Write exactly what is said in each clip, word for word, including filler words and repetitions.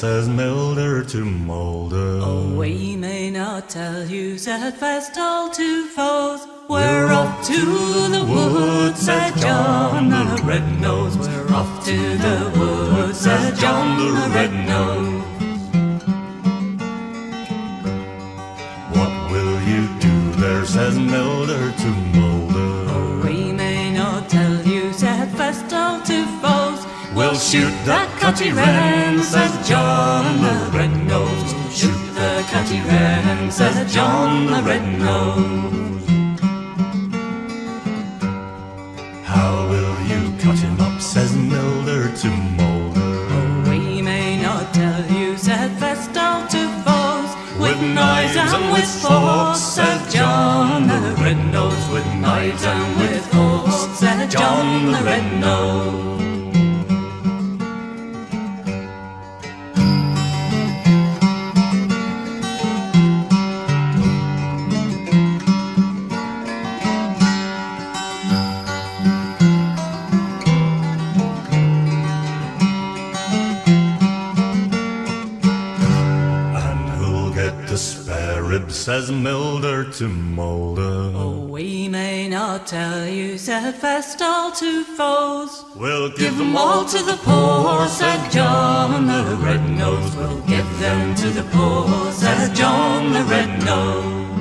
says Milder to Moulder. Oh, we may not tell you, said Festal to foes. We're off to the woods, said John the Red-Nosed. We're off to the woods, said John the Red-Nosed. What will you do there, says Milder to Moulder. Oh, we may not tell you, said Festal to foes. We'll shoot the Cutty Wren, says John the Red-Nosed. We'll shoot the Cutty Wren, says John the Red-Nosed. How will you cut him up, says Milder to Moulder. Oh, we may not tell you, said Festal to foes. With knives and with forks, says John the Red-Nosed. With knives and with forks, said John the Red-Nosed. Says Milder to Moulder. Oh, we may not tell you, said Festal to foes. We'll give, give them all to the poor, said John the Red-Nosed. We'll give them to the poor, said John the Red-Nosed.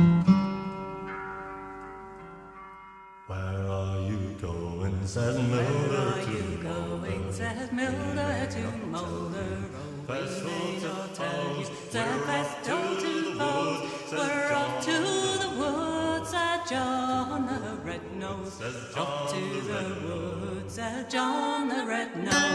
Where are you going, says Milder to Moulder. Said Milder to Moulder. Oh, we may not tell you, said Festal to foes. We're off to the woods, said John the Red-Nosed. Off to the woods, said John the Red-Nosed.